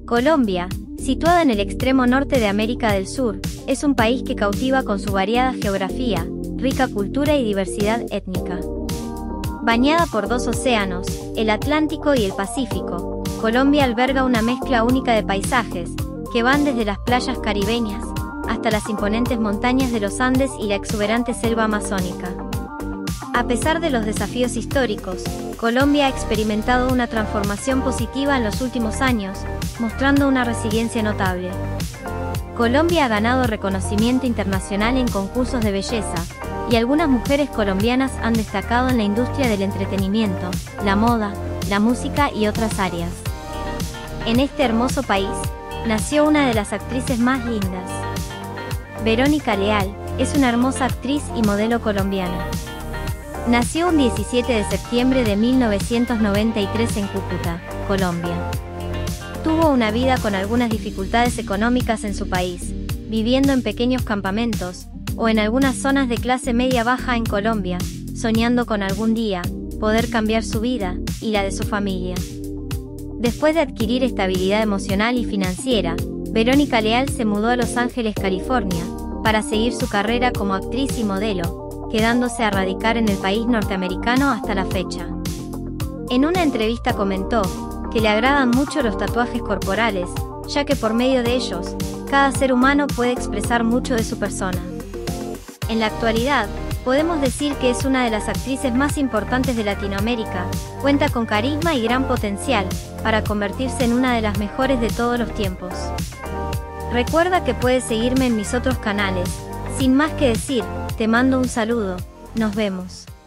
Colombia, situada en el extremo norte de América del Sur, es un país que cautiva con su variada geografía, rica cultura y diversidad étnica. Bañada por dos océanos, el Atlántico y el Pacífico, Colombia alberga una mezcla única de paisajes, que van desde las playas caribeñas, hasta las imponentes montañas de los Andes y la exuberante selva amazónica. A pesar de los desafíos históricos, Colombia ha experimentado una transformación positiva en los últimos años, mostrando una resiliencia notable. Colombia ha ganado reconocimiento internacional en concursos de belleza, y algunas mujeres colombianas han destacado en la industria del entretenimiento, la moda, la música y otras áreas. En este hermoso país, nació una de las actrices más lindas. Verónica Leal es una hermosa actriz y modelo colombiana. Nació un 17 de septiembre de 1993 en Cúcuta, Colombia. Tuvo una vida con algunas dificultades económicas en su país, viviendo en pequeños campamentos, o en algunas zonas de clase media-baja en Colombia, soñando con algún día poder cambiar su vida y la de su familia. Después de adquirir estabilidad emocional y financiera, Verónica Leal se mudó a Los Ángeles, California, para seguir su carrera como actriz y modelo, quedándose a radicar en el país norteamericano hasta la fecha. En una entrevista comentó que le agradan mucho los tatuajes corporales, ya que por medio de ellos, cada ser humano puede expresar mucho de su persona. En la actualidad, podemos decir que es una de las actrices más importantes de Latinoamérica, cuenta con carisma y gran potencial para convertirse en una de las mejores de todos los tiempos. Recuerda que puedes seguirme en mis otros canales. Sin más que decir, te mando un saludo, nos vemos.